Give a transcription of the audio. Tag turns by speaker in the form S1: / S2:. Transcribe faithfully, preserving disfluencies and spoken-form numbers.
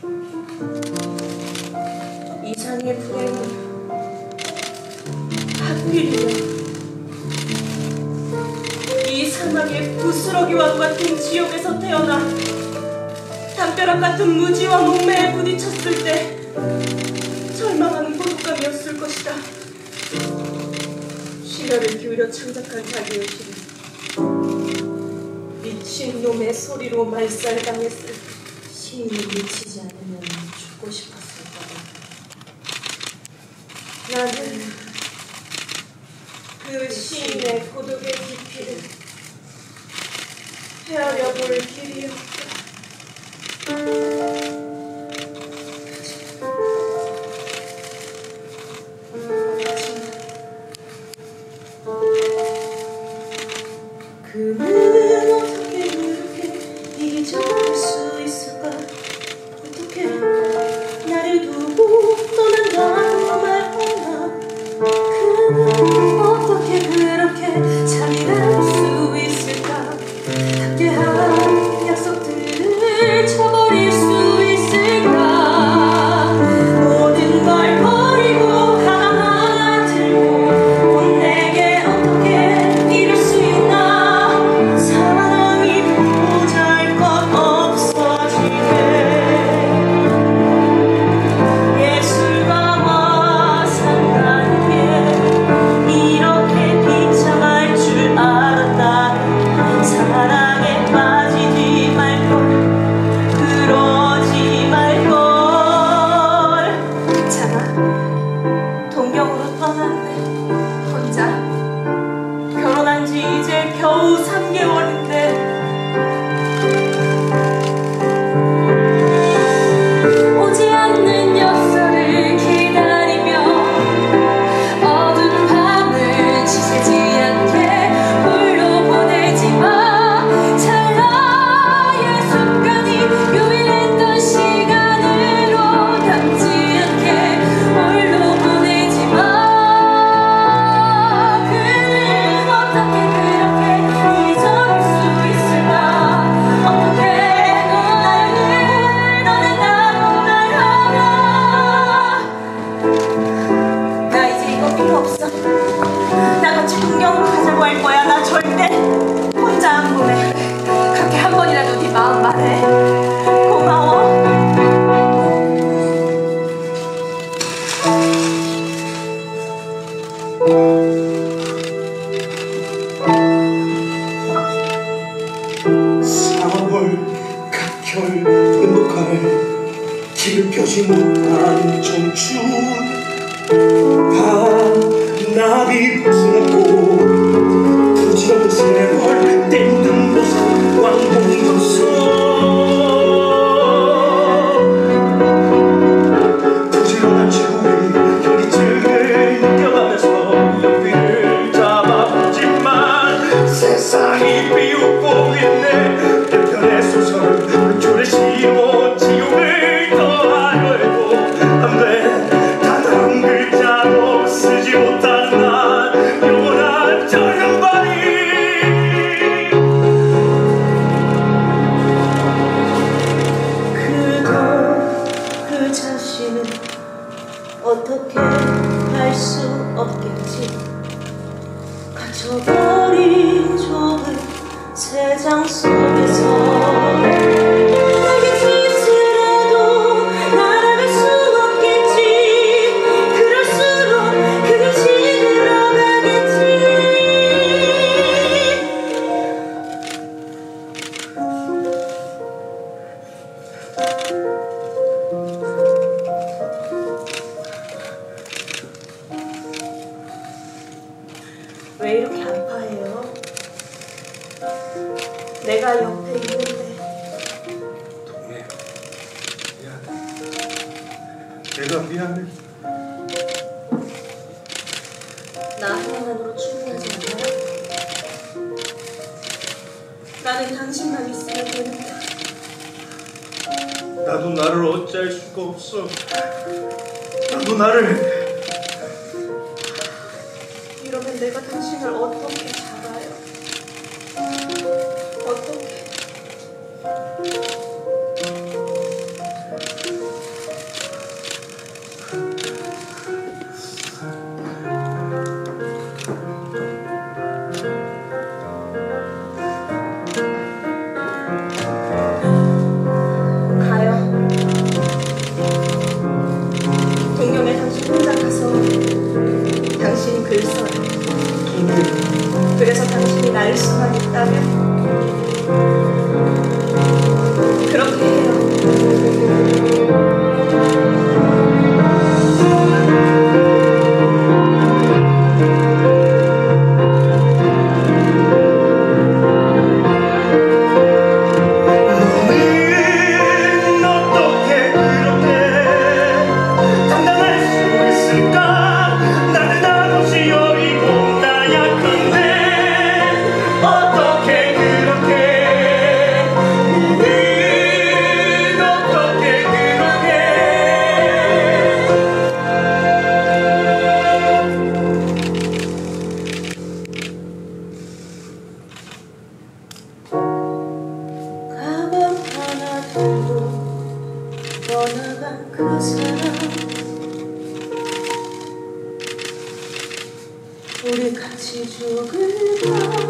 S1: 이상의 불행은 하필이면 이 사막의 부스러기와 같은 지옥에서 태어나 담벼락 같은 무지와 목매에 부딪혔을 때 절망하는 고독감이었을 것이다. 시야를 기울여 창작한 자기의 시를 미친놈의 소리로 말살당했을 때 시인이 미치지 않으면 죽고 싶었을 거다. 나는 그 시인의 고독의 깊이를 헤아려 볼 길이 없다. 그는 어떻게 그렇게 잊어볼 수 있을까? 어떻게 나를 두고 떠난다고 말하나? 그는 어떻게 그렇게 잔인할 수 있을까? 함께한 약속들을 쳐버릴 수 있을까? 모든 걸 버리고 하나하나 들고 곧 내게 어떻게 이럴 수 있나? 사랑이 보잘것 없어지네. 예술가와 상관계 이렇게 비참할 줄 알았다면 사랑에 빠지지 말걸, 그러지 말걸. 있잖아, 동경으로 떠났네. 혼자 결혼한 지 이제 겨우 삼 개월인데 오지 않는 엽서를 기다리며 어두운 밤을 지새지 않게 홀로 보내지 마. 찰나의 순간이 유일했던 시간으로 남지 않게 홀로 보내지 마. 그는 어떻게 그렇게 잊어볼 수 있을까? 어떻게 나를 떠난다고 말하나? 나 이제 이거 필요 없어. 나 같이 동경으로 가자고 할 거야. 나 절대 혼자 안 보내. 그렇게 한 번이라도 네 마음 말해. 고마워.
S2: 사월 각혈 은복할 길을 펴지 못한 청춘. 밤나비 부수고 부지런한 세월 땡든 모습 왕복연속. 부지런한 지구의 현기증을 느껴가면서 연비를 잡아보지만 세상이 비웃고 있네. 내 편의 소설을 그 줄에 씌워 지옥을 더하려 해도 안돼. 단 한 글자도 쓰지 못한 난 영원한 절름발이.
S1: 그도 그 자신은 어떻게 할 수 없겠지. 갇혀버린 좁은 세상 속에서 내게 짓으라도 날아갈 수 없겠지. 그럴수록 그게 질러가겠지. 왜 이렇게 아파해요? 내가 옆에 있는데.
S2: 동해, 미안해. 내가 미안해.
S1: 나 하나만으로 충분하지 않아요? 나는 당신만 있으면 되는데.
S2: 나도 나를 어찌할 수가 없어. 나도 나를.
S1: 이러면 내가 당신을 어떻게 잡아요? 어떻게? 우리 같이 죽을까